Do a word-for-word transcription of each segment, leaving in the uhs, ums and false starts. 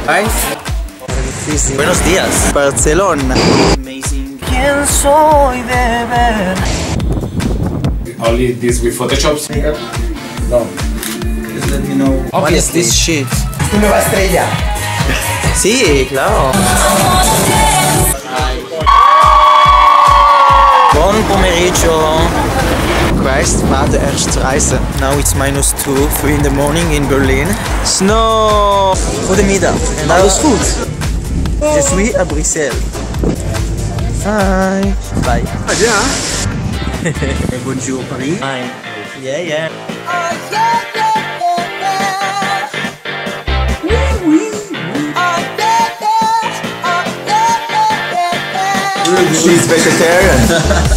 Buenos días. Barcelona. Amazing. ¿Quién soy de ver? Only this with Photoshop? No. Just let me know. Obviously. What is this shit? Tu nueva estrella. Sí, claro. Buon pomeriggio. Christ, warte erst Reise. Now it's minus two, three in the morning in Berlin. Snow. Goedemiddag. En alles goed? Je suis à Bruxelles. Hi. Bye. Ah, ja? Bonjour Paris. Hi. Yeah, yeah. She's vegetarian.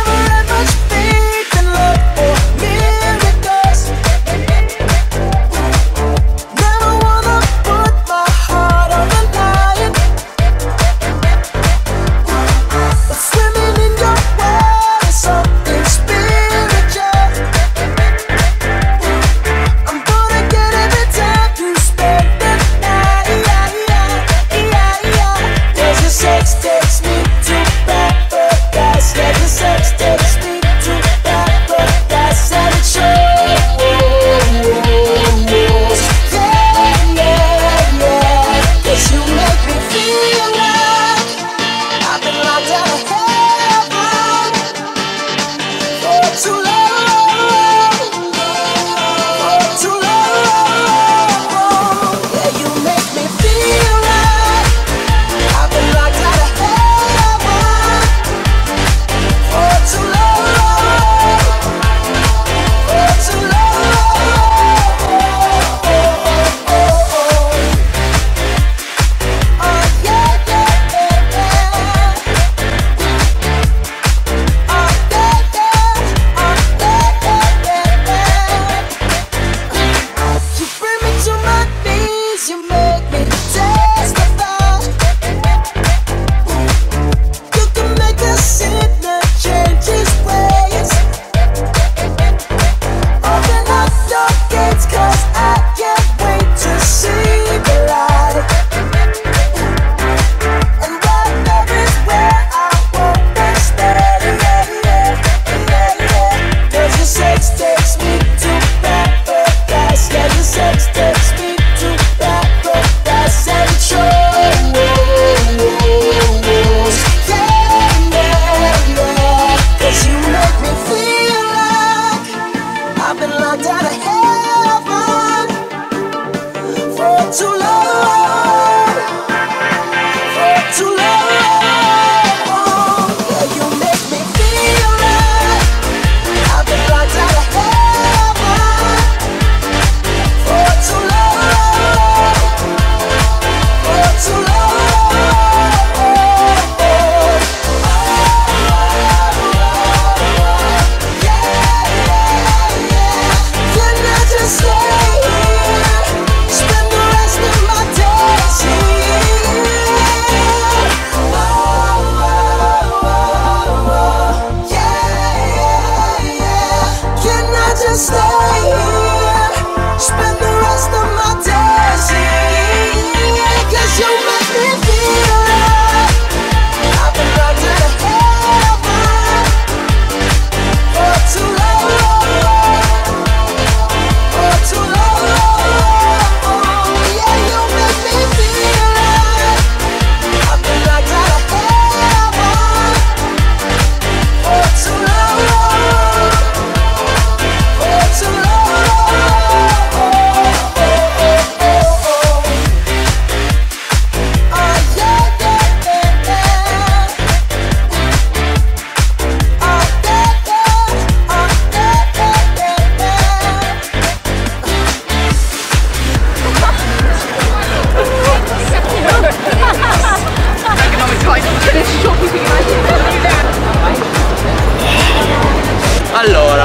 Allora.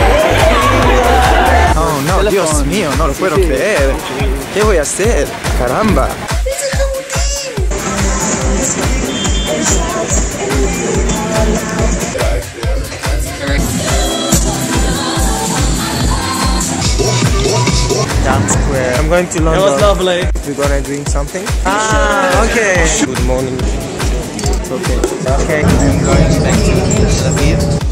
Oh no, Dios mío, no lo puedo creer. ¿Qué voy a hacer? Caramba. Times Square. I'm going to London. It was lovely. We're gonna drink something. Ah, okay. Good morning. Okay. Okay. I'm going back to Tel Aviv.